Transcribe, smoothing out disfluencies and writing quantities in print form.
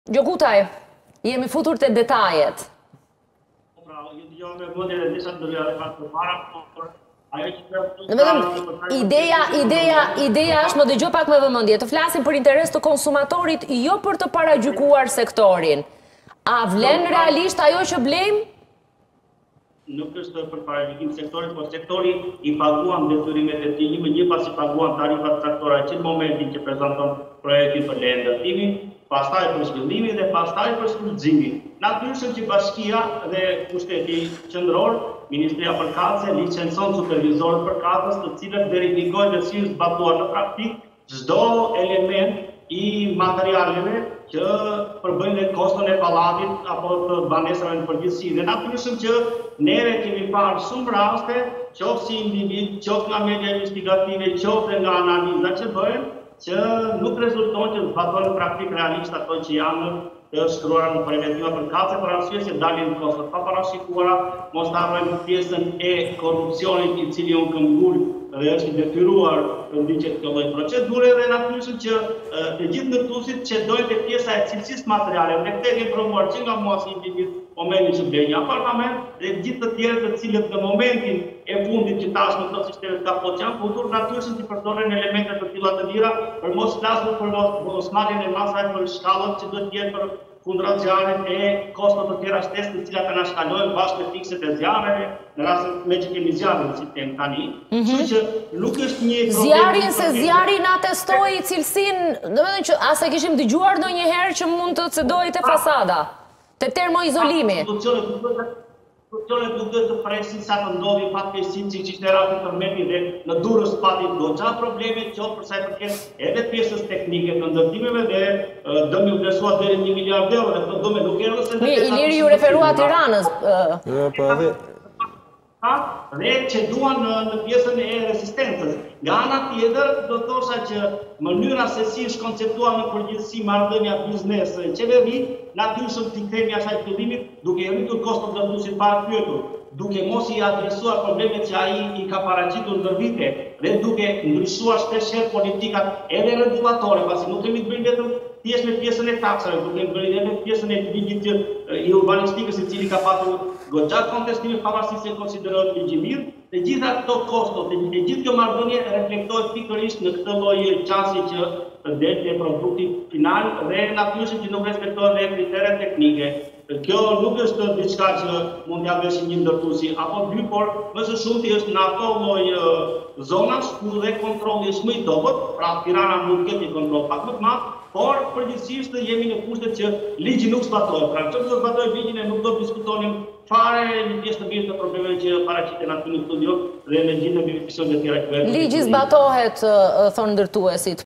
Gjokutaj, jemi futur të detajet. Pra, ju dëgjova me vëmendje dhe disa ndërhyrje të para, por ajo që Ideja është, më dëgjoj pak me vëmendje, të flasim për interes të konsumatorit, jo për të paragjykuar sektorin. A vlen realisht ajo që blejmë? Nuk është për paragjykim sektorit, por sektori i paguan detyrimet e tij, më një pasi paguan tarifat caktore që në momentin që prezanton projektin për leje ndërtimi, pastaj për zhvillimin dhe pastaj për shfrytëzimin. Natyrisht që bashkia dhe pushteti qendror, Ministria Përkatëse licencon supervizorët përkatës, të cilët verifikojnë dhe si është zbatuar në praktikë çdo element i materialeve që përbëjnë koston e pallatit apo të banesave në përgjithësi. Dhe natyrisht që neve kemi parë shumë raste, qoftë si individ, qoftë nga media investigative, qoftë nga analiza që bëhen, që nuk rezulton që zbatojnë në praktikë realisht ato që janë të shkruara në preventiva përkatëse, për arsye se dalin kostot pa parashikuara, mos ta harrojmë pjesën e korrupsionit i cili u këmbgul dhe është i detyruar të ndiqet këtë lloj procedure dhe natyrisht që të gjithë ndërtuesit që dojnë te pjesa e cilësisë materiale, dhe këtë kemi provuar që nga mua si individ, momentin që blej një apartament dhe gjithë të tjerët të cilët në momentin e fundit që tashmë këto sisteme kapot janë futur, natyrisht që përdoren elemente të tilla të lira, për mos flasur për mosmarrjen e masave për shkallët që duhet të jetë për kundra zjarrit e kostot të tjera shtesë të cilat na shkalojnë bashkë me fikset e zjarreve, në rastin me që kemi zjarrin në sistem tani. Kështu që nuk është një problem. Zjarri na testoi cilësinë, domethënë që as e kishim dëgjuar ndonjëherë që mund të cedojë te fasada, te termoizolimi. Konstruksionet nuk duhet të presin sa të ndodhin fatkeqësinë siç ishte rasti tërmeti dhe në Durrës pati goxha probleme qoftë për sa i përket edhe pjesës teknike të ndërtimeve dhe dëmi u vlerësua deri në 1 miliard euro dhe këto dëme nuk erdhën se Mirë, Iliri ju referua Tiranës. Dhe që duan në pjesën e rezistencës. Nga ana tjetër, do thosha që mënyra se si është konceptuar në përgjithësi marrëdhënia biznes-qeveri, natyrisht t'i kthehemi asaj fillimit, duke rritur kostot ndërtuesit para pyetur, duke mos i adresuar problemet që ai i ka paraqitur ndër vite dhe duke ndryshuar shpeshherë politikat edhe rregullatore, pasi nuk kemi të bëjmë vetëm thjesht me pjesën e taksave, duke bërë edhe pjesën e ligjit i urbanistikës i cili ka patur goxha kontestime pavarësisht se konsiderohet ligj i mirë, dhe gjitha këto kostot, dhe gjithë kjo marrëdhënie reflektohet pikërisht në këtë lloj qasje që del te produkti final dhe natyrisht që nuk respektohen dhe kriteret teknike. Kjo nuk është diçka që mund t'ia veshë një ndërtuesi apo dy, por më së shumti është në ato lloj zonash ku dhe kontrolli është më i dobët, pra Tirana mund të ketë një kontroll pak më të madh, por përgjithsisht jemi në kushtet që ligji nuk zbatohet. Pra nëse do zbatojë ligjin e nuk do diskutonim fare në pjesë të mirë të problemeve që paraqiten aty në studio dhe në gjithë beneficionet e tjera. Ligji zbatohet, thonë ndërtuesit,